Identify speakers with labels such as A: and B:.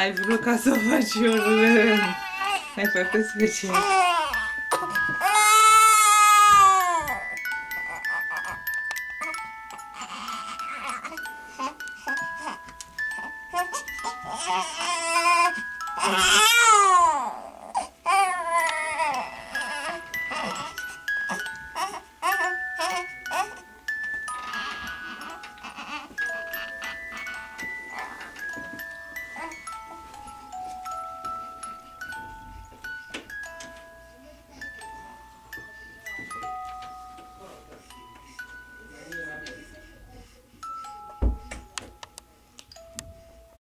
A: ai vrut ca să faci un rând. Ai făcut special.